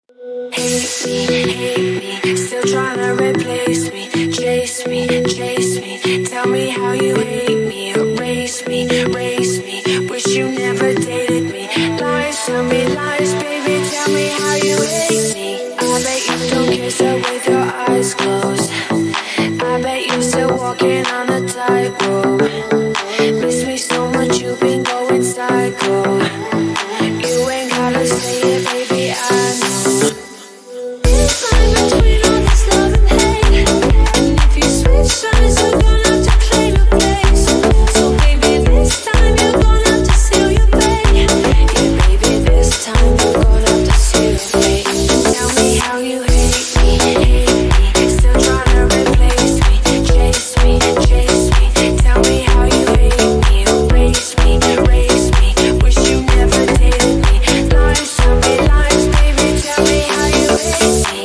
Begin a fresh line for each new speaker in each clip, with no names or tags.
Hate me, still trying to replace me. Chase me, chase me, tell me how you hate me. Erase me, race me, wish you never dated me. Lies, tell me lies, baby, tell me how you hate me. I bet you don't kiss her with your eyes closed. I bet you're still walking on a tightrope. Miss me so much, you've been going psycho. You ain't gotta say it, baby, I know. I'm between all this love and hate, and if you switch sides, you're gonna have to claim your place. So baby, this time you're gonna have to seal your fate. Yeah, baby, this time you're gonna have to seal your fate. Tell me how you hate me, still trying to replace me. Chase me, tell me how you hate me. Erase me, race me, wish you never dated me. Lies, tell me lies, baby, tell me how you hate me.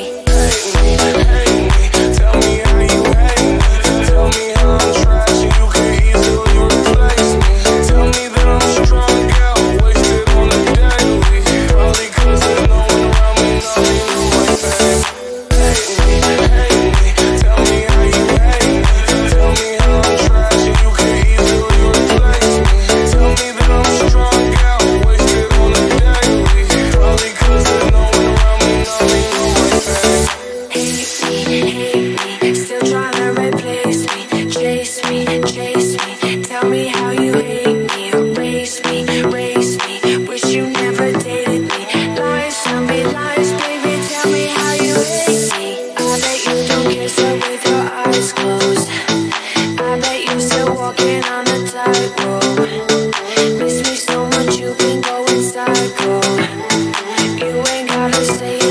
Still trying to replace me. Chase me, tell me how you hate me. Erase me, race me, wish you never dated me. Lies, tell me lies, baby, tell me how you hate me. I bet you don't kiss her with your eyes closed. I bet you're still walking on a tightrope. Miss me so much, you've been going psycho. You ain't gotta say